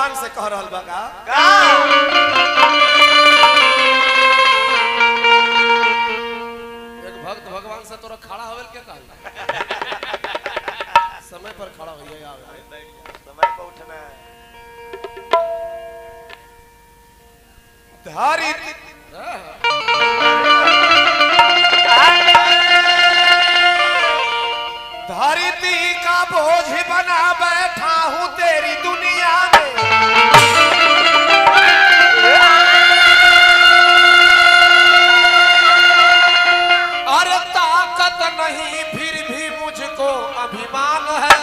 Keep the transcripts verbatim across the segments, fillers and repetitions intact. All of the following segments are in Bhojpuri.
भगवान से कह रहल बा का एक भक्त भगवान से तोरा खड़ा होवेल के कहल समय पर खड़ा होइए आवे समय पर उठना है धारी धरती का बोझ बना बैठा हूँ तेरी दुनिया में अरे ताकत नहीं फिर भी मुझको अभिमान है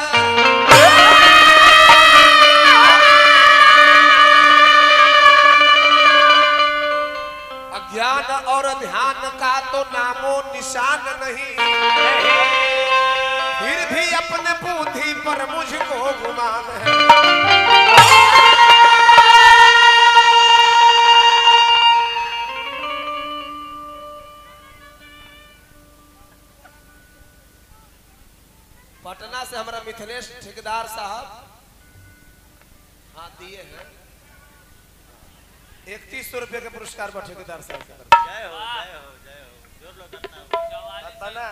अज्ञान और ध्यान का तो नामो निशान नहीं फिर भी अपने बुद्धि पर मुझको गुमान है पटना से हमारा मिथिलेश ठेकेदार साहब हाँ दिए हैं इकतीस सौ रुपये का पुरस्कार पर ठेकेदार साहब जय हो जय हो जय हो जोर लो करना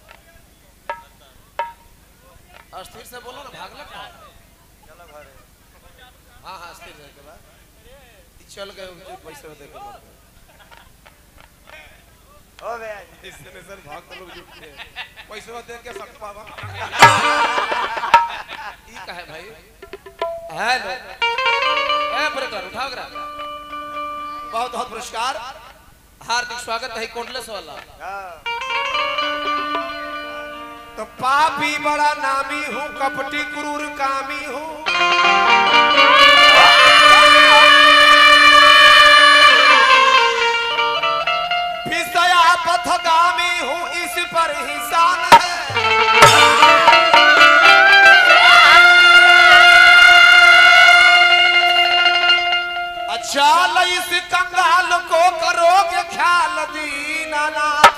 अस्थिर से बोलो ना भागला कहाँ चलो घर हाँ हाँ अस्थिर रह के बाद चल गए पैसे दे के ओ भैया इससे नहीं सर भाग तो लोग जुटते हैं पैसे दे के सक पावा ई काहे भाई हेलो ए ब्रदर उठाओ करा बहुत बहुत पुरस्कार हार्दिक स्वागत है कोटलेस वाला तो पापी बड़ा नामी हूँ कपटी क्रूर कामी हूँ फिसया पथगामी हूँ इस पर ही शान है अच्छा इस कंगाल को करोगे ख्याल दीनानाथ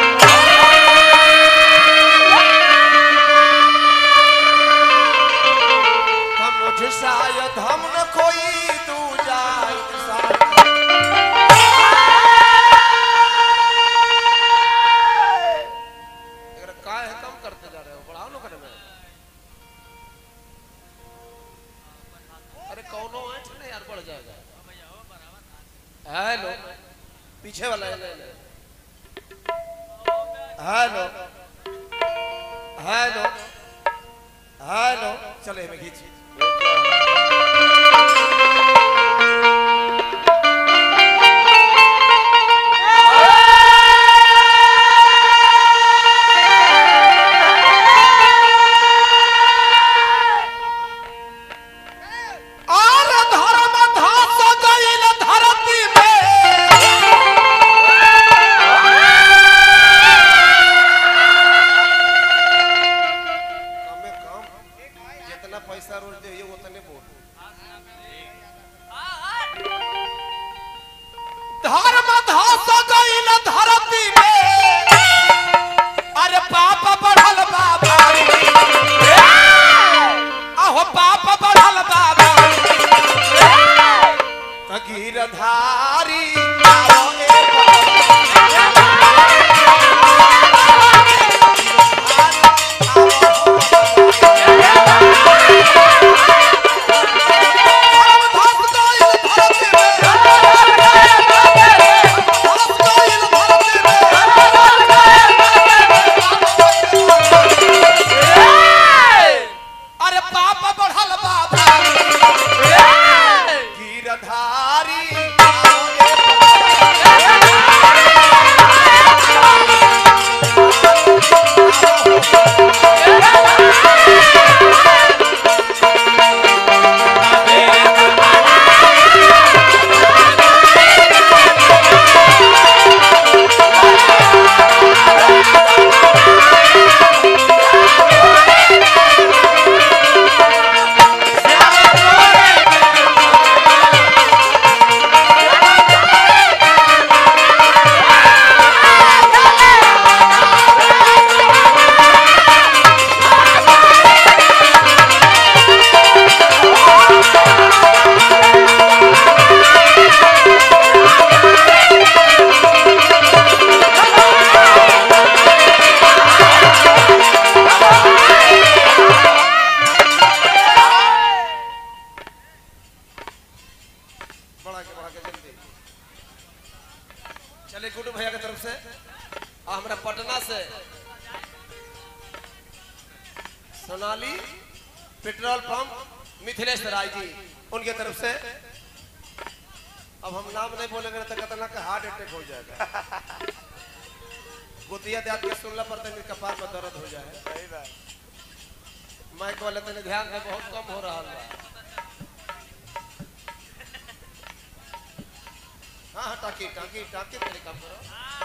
शायद हम न कोई दूजा का है कम करते जा रहे हो बढ़ाओ लो करे में अरे कौनो ऐठ नहीं यार बढ़ जाएगा हेलो पीछे वाला है हेलो हेलो हेलो चले मैं खींची गिरधारी सोनाली पेट्रोल पंप मिथिलेश राय जी उनके तरफ से। अब हम नाम नहीं बोलेंगे तो कहते का हार्ट अटैक हो जाएगा। गोतिया दांत के सुनला पर तो कपार में दर्द हो जाए। सही बात। माइक वाले तने ध्यान से बहुत कम हो रहा है। हाँ हाँ टाकी टाकी टाकी तेरे काम करो।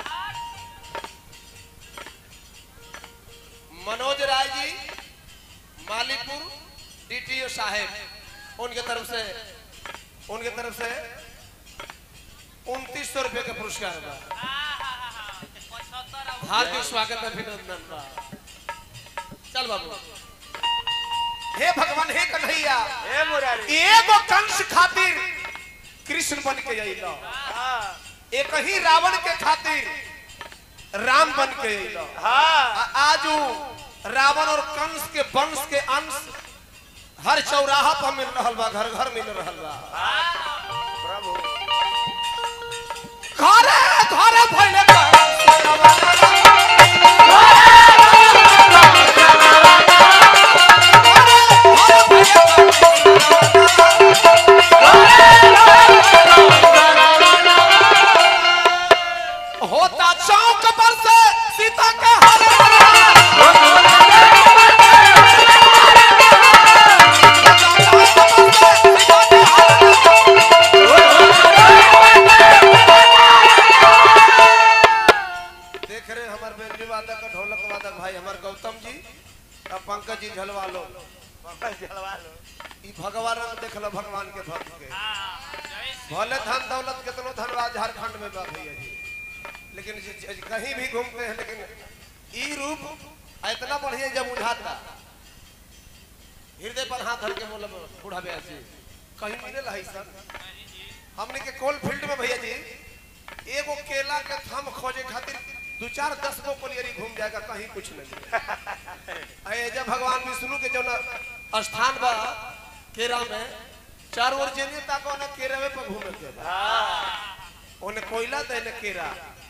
मनोज राय जी मालीपुर डीटीओ साहेब उनके तरफ से उनके तरफ से उनतीस सौ रुपए का पुरस्कार बा। हार्दिक स्वागत अभिनंदन बा। चल बाबू। हे भगवान हे कन्हैया हे मुरारी एगो कंस खातिर कृष्ण बन के अइलो। हाँ एक ही रावण के खातिर राम बन के अइलो। हाँ आजू रावण और कंस के वंश के अंश हर चौराहा पर मिल रहा बा, घर घर मिल रहा बा। प्रभु घरे घरे भइले होता चौक पर से सीता के ढोलक वादक भाई हमारे गौतम जी और पंकज जी झलवा लो जलवा लो। ई भगवान देख लो भगवान के भक्त के भले धन दौलत कितनो धनवाद झारखंड में बा भैया जी, लेकिन कहीं भी घूमते हैं लेकिन ई रूप इतना बढ़िया जब बुझाता हृदय पर हाथ धर के बोल बूढ़ा भैया जी कहीं मिले है सर। हमने के कोल फील्ड में भैया जी एगो केला के थम खोजे खातिर दो चार दस गो कोलियरी घूम जाएगा कहीं कुछ नहीं। जब भगवान विष्णु के जो स्थान बा केरा में चार ओर जेने ताको ना केरवे पर घूमे के बा। ओने कोयला दे ने केरा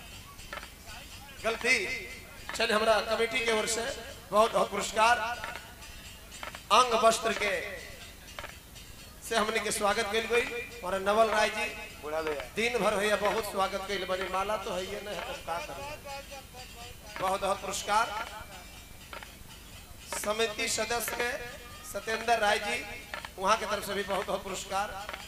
गलती। चल हमरा कमेटी के ओर से बहुत बहुत पुरस्कार अंग वस्त्र के से हमने के स्वागत कइल गई और नवल राय जी बुढ़ा भैया दिन भर भैया बहुत स्वागत कइल बनी। माला तो है ये नहीं है तो का करें। बहुत बहुत पुरस्कार समिति सदस्य के सत्येंद्र राय जी वहां की तरफ से भी बहुत बहुत पुरस्कार।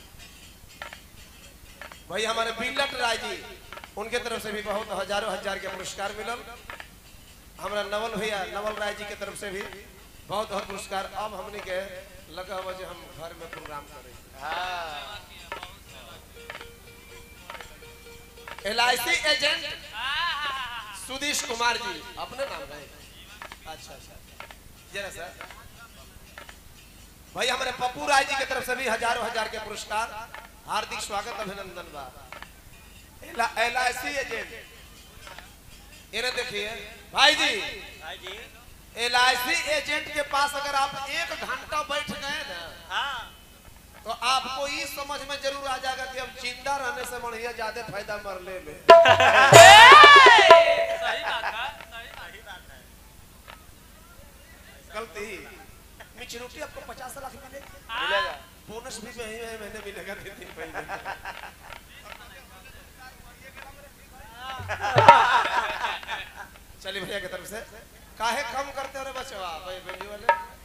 भाई हमारे बिलट राय जी उनके तरफ से भी बहुत हजारों हजार के पुरस्कार मिलल। हमारा नवल भैया नवल राय जी की तरफ से भी बहुत बहुत पुरस्कार। अब हमने के लगा हुआ जो हम घर में प्रोग्राम करें। L I C agent Sudhish Kumar ji अपने नाम है। अच्छा अच्छा जरा सर भाई हमारे पप्पू राय जी की तरफ से भी हजारों हजार के पुरस्कार। हार्दिक स्वागत अभिनंदन बा। एल आई सी एजेंट इन्हें देखिए भाई जी भाई G L I C agent के पास अगर आप एक घंटा बैठ गए ना हाँ तो आपको ये समझ में जरूर आ जाएगा कि हम जिंदा रहने से बढ़िया ज्यादा फायदा मरने में। सही बात है सही बात है। गलती मिचरूटी आपको पचास लाख मिलेगा मिलेगा बोनस भी महीने महीने मिलेगा तीन दिन महीने। चलिए भैया की तरफ से काहे कम करते हो रे बचवा भाई बेंजी वाले।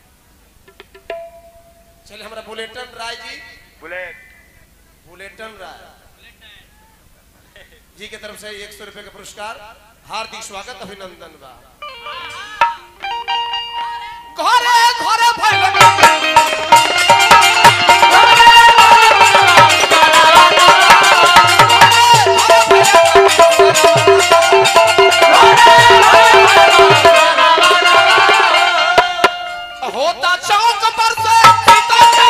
चलिए हमारा bulletin Rai ji bullet bulletin Rai ji की तरफ से एक सौ रुपए का पुरस्कार। हार्दिक स्वागत अभिनंदन बा। घरे घरे भइल होता चौक पर से सीता के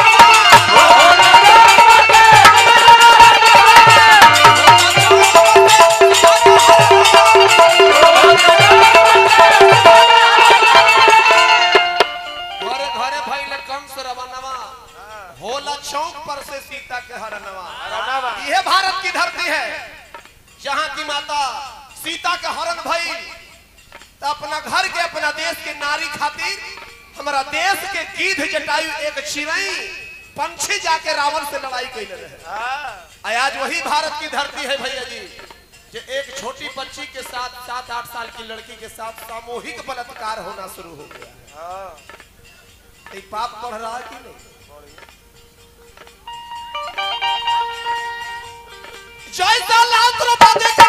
घरे घरे भइल कंस रवनवा होला चौक पर से सीता के हरनवा। यह भारत की धरती है जहां की माता सीता के हरण भइल तो अपना घर के अपना देश के नारी खातिर हमारा देश के गीध जटायु एक चिड़ई पंछी जाके रावण से लड़ाई कैले रहे। आज वही भारत की धरती है भैया जी, कि एक छोटी बच्ची के साथ सात आठ साल की लड़की के साथ सामूहिक बलात्कार होना शुरू हो गया है। ये पाप बढ़ रहा है कि नहीं? जैसा लात